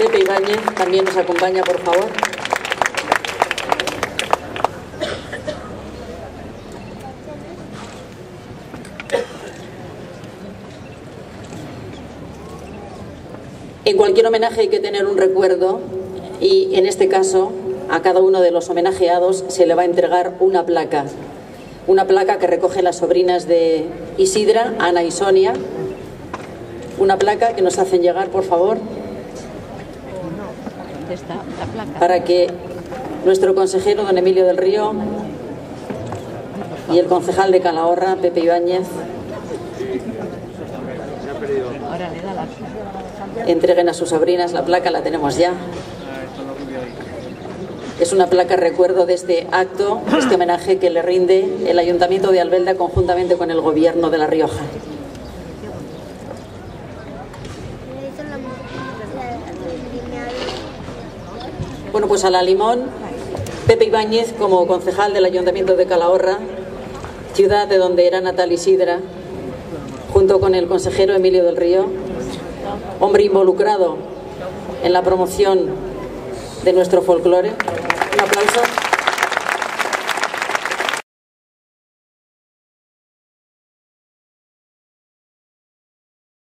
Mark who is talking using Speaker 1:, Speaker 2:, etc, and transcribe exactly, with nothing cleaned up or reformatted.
Speaker 1: Pepe Ibáñez también nos acompaña, por favor. En cualquier homenaje hay que tener un recuerdo y en este caso a cada uno de los homenajeados se le va a entregar una placa. Una placa que recoge las sobrinas de Isidra, Ana y Sonia. Una placa que nos hacen llegar, por favor, para que nuestro consejero, don Emilio del Río, y el concejal de Calahorra, Pepe Ibáñez, entreguen a sus sobrinas la placa. La tenemos ya. Es una placa recuerdo de este acto, este homenaje que le rinde el Ayuntamiento de Albelda conjuntamente con el Gobierno de La Rioja. Bueno, pues a la limón, Pepe Ibáñez como concejal del Ayuntamiento de Calahorra, ciudad de donde era natal Isidra, junto con el consejero Emilio del Río, hombre involucrado en la promoción de nuestro folclore. Un aplauso.